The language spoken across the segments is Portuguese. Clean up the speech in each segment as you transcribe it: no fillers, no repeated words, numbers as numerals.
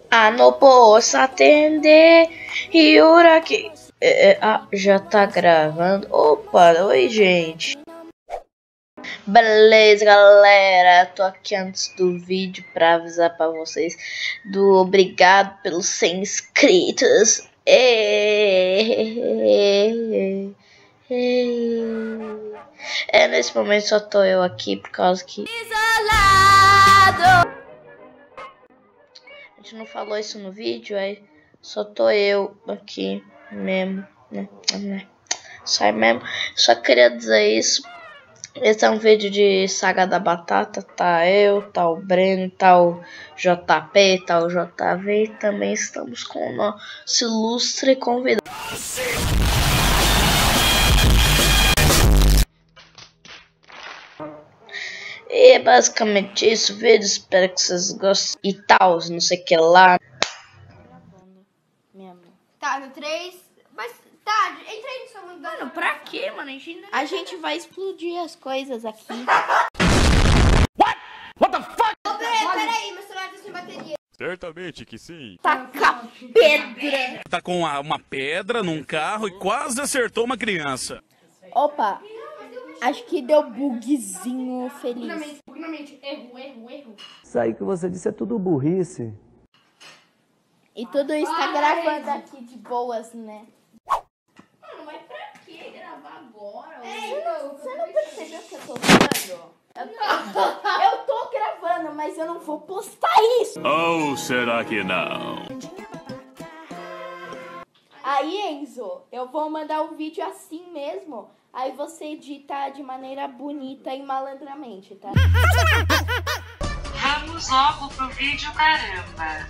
Ah, não posso atender. E ora aqui. Já tá gravando. Opa, oi, gente. Beleza, galera. Tô aqui antes do vídeo pra avisar pra vocês do obrigado pelos 100 inscritos. Nesse momento só tô eu aqui por causa que isolado. A gente não falou isso no vídeo, aí só tô eu aqui mesmo, né? Só mesmo. Só queria dizer isso. Esse é um vídeo de Saga da Batata. Tá eu, tá o Breno, tá o JP, tá o JV. E também estamos com o nosso ilustre convidado. E é basicamente isso, vídeo. Espero que vocês gostem e tal, não sei o que lá. Tá, no 3. Mas tá, entrei no seu mundo. Mano, pra quê, mano? A gente vai explodir as coisas aqui. What the fuck? Ô, peraí, meu celular tá sem bateria. Certamente que sim. Taca pedra. Tá com uma pedra num carro e quase acertou uma criança. Opa, acho que deu bugzinho feliz. Bugnamente, erro. Isso aí que você disse é tudo burrice. E tudo isso tá gravando aqui de boas, né? Mano, mas pra que gravar agora? Você não percebeu que eu tô gravando? Eu tô gravando, mas eu não vou postar isso. Ou será que não? Aí, Enzo, eu vou mandar um vídeo assim mesmo. Aí você edita de maneira bonita e malandramente, tá? Vamos logo pro vídeo, caramba.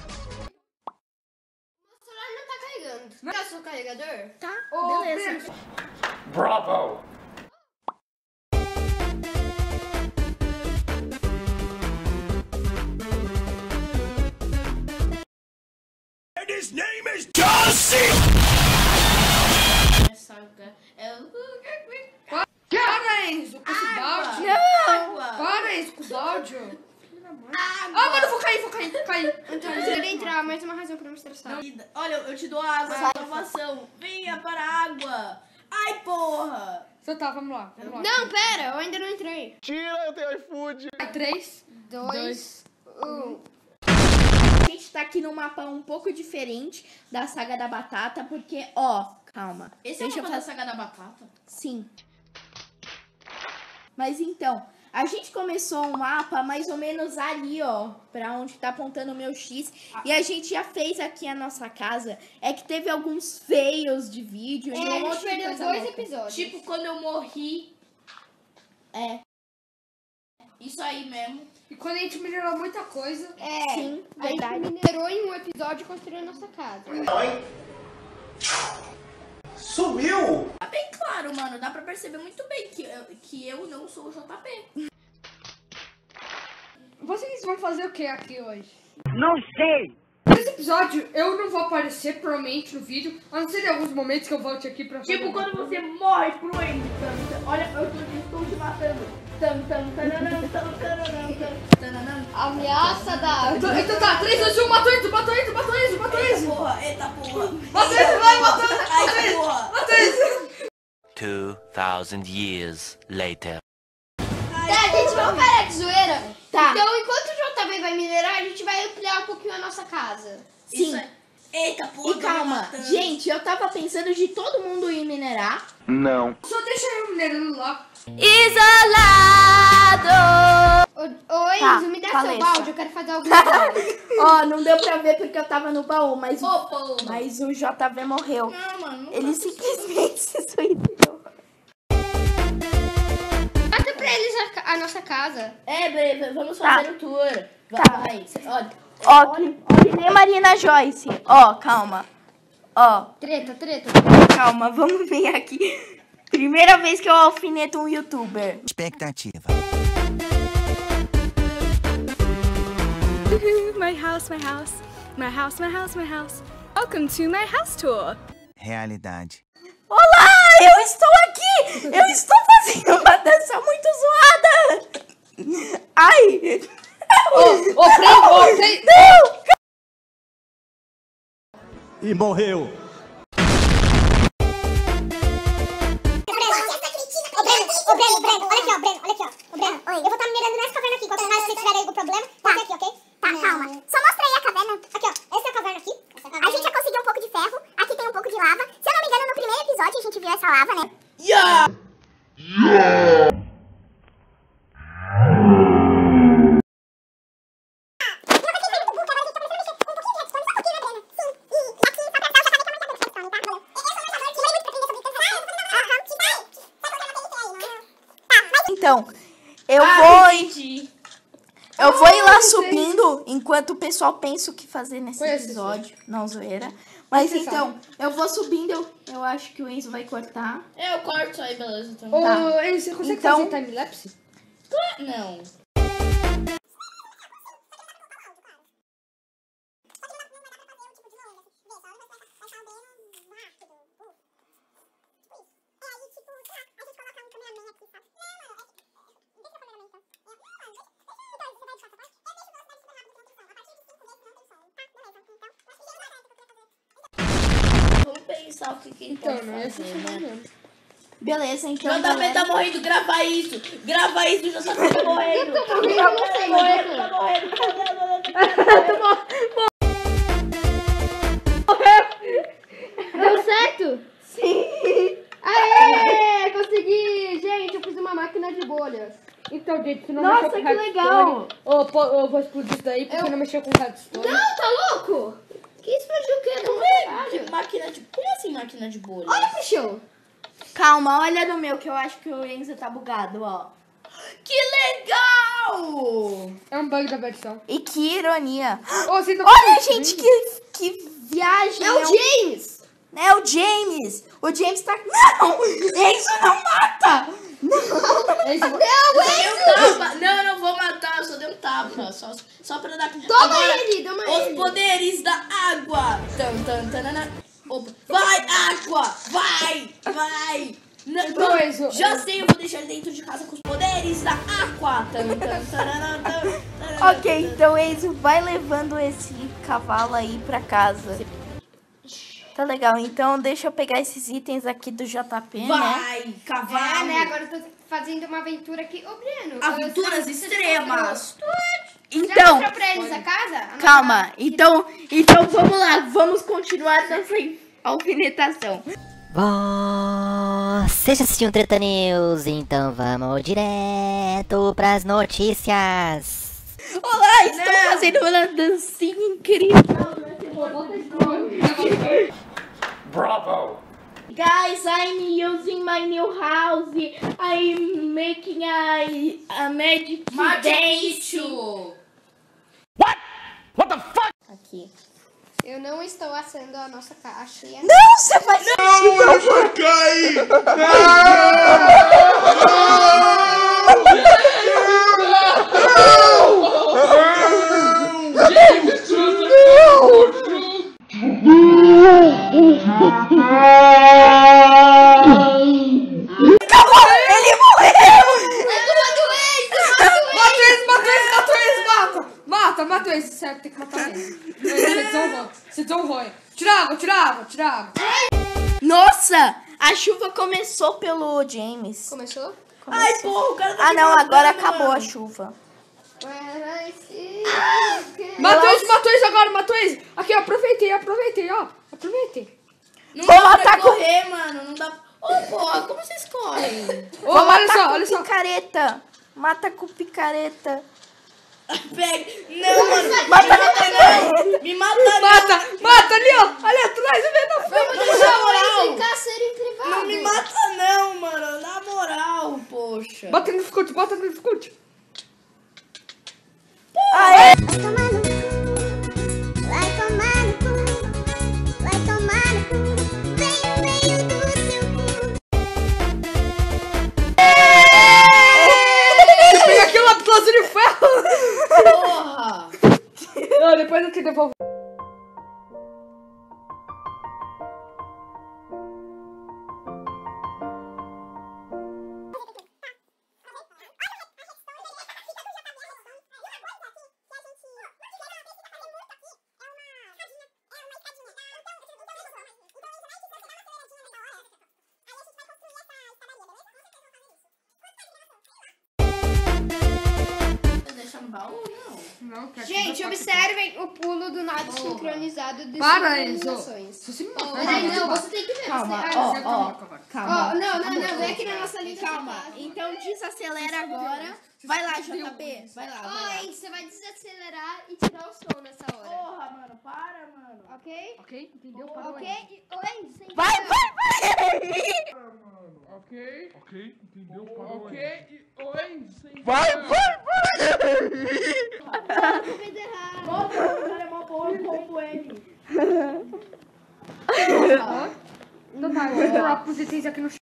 O celular não tá carregando. Não é o seu carregador? Tá, Ô, beleza. Bravo! And his name is John C. Para, Enzo, com esse balde. Não! Para, Enzo, com o balde. Ah, mano, vou cair. Então, eu queria entrar, mais uma razão pra me estressar. Olha, eu te dou água, salvação. Venha para a água. Ai, porra. Então tá, vamos lá. Não, pera, eu ainda não entrei. Tira, eu tenho iFood. 3, 2, 1. A gente tá aqui num mapa um pouco diferente da Saga da Batata, porque, ó, calma. Esse Deixa é o eu mapa da Saga da Batata? Sim. Mas então, a gente começou um mapa mais ou menos ali, ó, pra onde tá apontando o meu X. E a gente já fez aqui a nossa casa. É que teve alguns fails de vídeo. A e um gente monte de perdeu coisa 2 louca. episódios. Tipo, quando eu morri. É. Isso aí mesmo. E quando a gente melhorou muita coisa. Sim, A gente verdade. minerou em um episódio e construiu a nossa casa. Sumiu! Tá bem claro, mano. Dá pra perceber muito bem que eu não sou o JP. Vocês vão fazer o que aqui hoje? Não sei. Nesse episódio, eu não vou aparecer provavelmente no vídeo, a não ser em alguns momentos que eu volte aqui pra fazer. Tipo, quando você morre pro Enzo. Olha, eu estou te matando. Ameaça da... Então tá, 3, 2, 1, matou Enzo. Eita porra, eita porra. Matou Enzo, vai, matou Enzo. Ai, porra. 2,000 years later. Tá, gente, vamos parar de zoeira. Tá. Então, enquanto o JB vai minerar, a gente vai ampliar um pouquinho a nossa casa. Sim. Isso é- Eita porra. E calma, gente, eu tava pensando de todo mundo ir minerar. Não. Só deixa eu minerando lá. Isolado. Ô, Tá, Enzo, me dá fala seu isso. balde, eu quero fazer alguma coisa. Ó, não deu pra ver porque eu tava no baú, mas, Ô, porra. mas o JV morreu. Não, mano. Não Ele simplesmente se suicidou. Mata pra eles a nossa casa. Breve, vamos Tá. fazer o tour. Tá. Vai. Olha. Ó, que nem Marina Joyce. Ó, calma. Ó, Treta. calma, vamos ver aqui. Primeira vez que eu alfineto um youtuber. Expectativa. My house. Welcome to my house tour. Realidade. Olá, eu estou aqui. Eu estou fazendo uma dança muito zoada. Ai. Ô, Fred, Não. e morreu. Ô, Breno, olha aqui, ó, Breno. Ô, Breno, oi. Eu vou estar minerando nessa caverna aqui, caso vocês tiverem algum problema. Tá. Aqui, ok? Tá, calma. Só mostra aí a caverna. Aqui, ó, essa é a caverna aqui. A gente já conseguiu um pouco de ferro, aqui tem um pouco de lava. Se eu não me engano, no primeiro episódio a gente viu essa lava, né? Então, eu vou ir lá subindo enquanto o pessoal pensa o que fazer nesse episódio. Não, zoeira. Mas então, eu vou subindo, eu acho que o Enzo vai cortar. Eu corto isso aí, beleza. Então. Ô, Enzo, você consegue fazer time-lapse? Não. Vamos pensar o que a gente pode fazer, né? Beleza, então. JP tá morrendo, grava isso, JP tá morrendo. Eu tô morrendo, eu não sei, mas tá morrendo. Deu certo? Sim! Aê! Consegui! Gente, eu fiz uma máquina de bolhas. Então, gente, se não Nossa, mexer com que legal! eu vou explodir isso daí porque não mexeu com redstone. Não, tá louco? Que explodiu o quê? Não é? Que máquina de... Como assim máquina de bolha? Olha pro chão. Calma, olha no meu, que eu acho que o Enzo tá bugado, ó. Que legal! É um bug da versão. E que ironia. Você tá Olha, gente, que viagem. É o James! É o James! O James tá... Não! Enzo não mata! Não, eu não vou matar, eu só dei um tapa. Só pra dar... Toma Agora, ele, toma ele. Os poderes da água. Opa. Vai, água! Vai! Então, Enzo, já sei, eu vou deixar ele dentro de casa com os poderes da água. Ok, então Enzo vai levando esse cavalo aí pra casa. Tá legal, então deixa eu pegar esses itens aqui do JP, né? Vai, cavalo. né? Agora eu tô fazendo uma aventura aqui. Ô, Breno. Aventuras extremas. Então, Já pra eles a casa? calma. Então vamos lá. Vamos continuar nossa alfinetação. Você já assistiu um Treta News? Então vamos direto pras notícias. Olá, estou fazendo uma dancinha incrível. Bravo! Guys, I'm using my new house. I'm making a magic dance. What the fuck? Aqui. Eu não estou assando a nossa caixa. Não, você vai... Não, eu vou cair! Ele morreu! Mata esse, certo? Tem que matar ele. Você desonrou. Tira água. Nossa, a chuva começou pelo James. Começou? Ai, porra, o cara tá Ah, não, agora matando, acabou mano. a chuva. Matou esse agora, matou esse. Aqui, aproveitei, ó. Aproveitei. Não Vou dá pra matar com- correr, mano. Não dá... Ô, porra, como vocês correm? Ô, Vou olha matar só, com olha só. picareta. Mata com picareta. Pega. Não, mano. Mata com Não. Me mata, não. Mata ali, ó. Ali atrás, vem na frente. Vamos deixar o Enzo ficar serem privados. Não me mata, não, mano. Na moral, poxa. Bota no escute. Aê! Vai tomar no cu. Vai tomar no cu. Vem no meio do seu cu. Você pega aqui o lápis de ferro. Porra. Depois eu te devolvo. Gente, observem o pulo do nado sincronizado de Para, Enzo. Peraí, não, você tem que ver. Calma, Calma. Não, vem aqui na nossa linha. Calma, então desacelera agora. Vai lá, JP, vai lá. Ó, Enzo, você vai desacelerar e tirar o som nessa hora. Porra, mano, para, mano. Ok? Ok, entendeu? Ok? Ô, Enzo, sem Vai! Ok, entendeu? Ok, oi, sem Vai! Nossa, o cara é mó bom, como ele. Então tá, eu vou colocar os itens aqui no chão.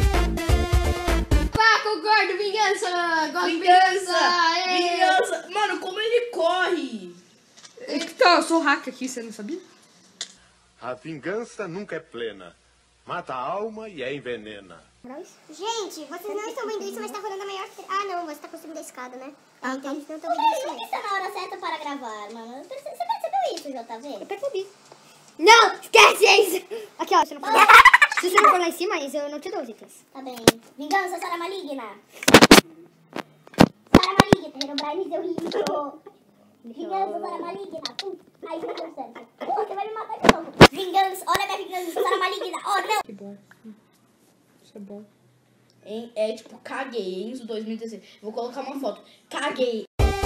Paco Gordo, vingança! Gosto de Vingança! é. Vingança! Mano, como ele corre! Então, eu sou hack aqui, você não sabia? A vingança nunca é plena. Mata a alma e a envenena. Gente, vocês não estão vendo isso, mas tá rolando a maior... Ah, não, você tá construindo a escada, né? Então eles não estão vendo isso. Isso é na hora certa para gravar, mano. Você percebeu isso, JV? Eu percebi. Não, esquece isso! Aqui, ó, se você não for lá em cima, eu não te dou os itens. Tá bem. Vingança, Sara Maligna. Sara Maligna. Era o Brian deu riso. Vingança, Sara Maligna. Aí não deu certo. Você vai me matar de novo. Vingança, olha minha vingança, Sara Maligna. Oh, não. Que bom. Isso é bom. É tipo, caguei, Enzo 2016. Vou colocar uma foto. Caguei.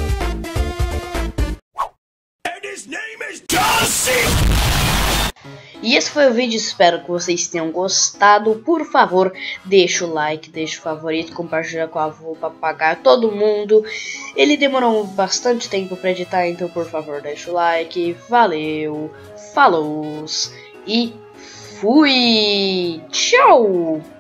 And his name is Josie! E esse foi o vídeo, espero que vocês tenham gostado. Por favor, deixa o like, deixa o favorito, compartilha com a avó, papagaio, todo mundo. Ele demorou bastante tempo para editar, então por favor, deixa o like. Valeu, falou e fui! Tchau!